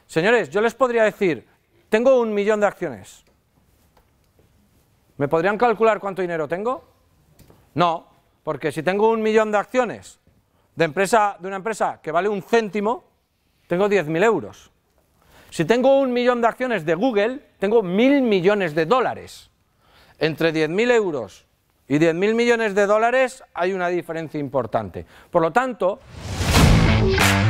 Señores, yo les podría decir, tengo 1 millón de acciones. ¿Me podrían calcular cuánto dinero tengo? No, porque si tengo 1 millón de acciones de una empresa que vale 1 céntimo, tengo 10.000 euros. Si tengo 1 millón de acciones de Google, tengo 1.000 millones de dólares. Entre 10.000 euros y 10.000 millones de dólares hay una diferencia importante. Por lo tanto...